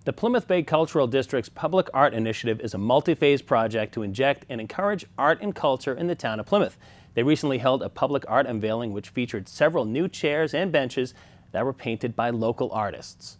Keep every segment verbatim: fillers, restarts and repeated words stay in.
The Plymouth Bay Cultural District's Public Art Initiative is a multi-phase project to inject and encourage art and culture in the town of Plymouth. They recently held a public art unveiling which featured several new chairs and benches that were painted by local artists.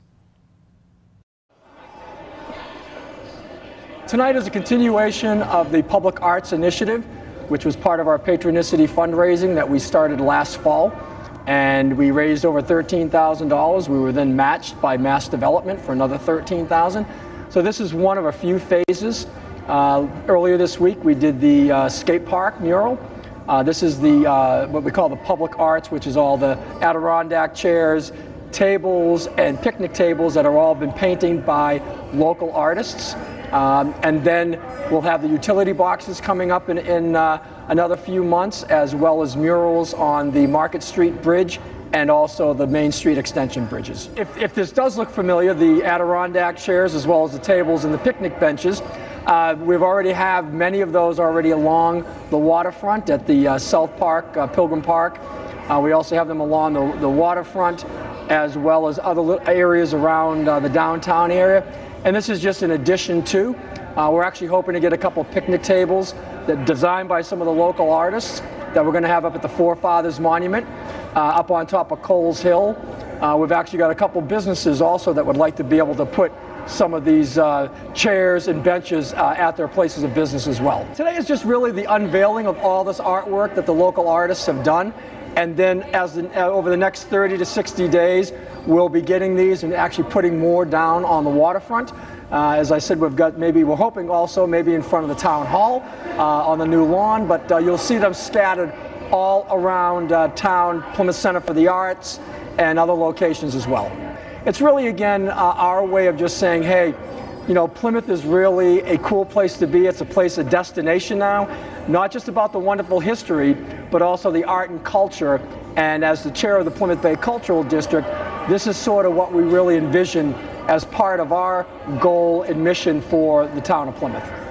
Tonight is a continuation of the Public Arts Initiative, which was part of our patronicity fundraising that we started last fall. And we raised over thirteen thousand dollars. We were then matched by Mass Development for another thirteen thousand dollars. So this is one of a few phases. Uh, earlier this week we did the uh, skate park mural. Uh, this is the uh, what we call the public arts, which is all the Adirondack chairs, tables, and picnic tables that have all been painted by local artists. Um, and then we'll have the utility boxes coming up in, in uh, another few months, as well as murals on the Market Street Bridge and also the Main Street Extension bridges. If, if this does look familiar, the Adirondack chairs as well as the tables and the picnic benches, uh, we've already have many of those already along the waterfront at the uh, South Park, uh, Pilgrim Park. Uh, we also have them along the, the waterfront as well as other areas around uh, the downtown area. And this is just an addition to. Uh, we're actually hoping to get a couple of picnic tables that designed by some of the local artists that we're going to have up at the Forefathers Monument, uh, up on top of Coles Hill. Uh, we've actually got a couple businesses also that would like to be able to put some of these uh, chairs and benches uh, at their places of business as well. Today is just really the unveiling of all this artwork that the local artists have done. And then as the, uh, over the next thirty to sixty days, we'll be getting these and actually putting more down on the waterfront. Uh, as I said, we've got maybe, we're hoping also maybe in front of the town hall uh, on the new lawn, but uh, you'll see them scattered all around uh, town, Plymouth Center for the Arts, and other locations as well. It's really, again, uh, our way of just saying, hey, you know, Plymouth is really a cool place to be. It's a place, a destination now, not just about the wonderful history, but also the art and culture. And as the chair of the Plymouth Bay Cultural District, this is sort of what we really envision as part of our goal and mission for the town of Plymouth.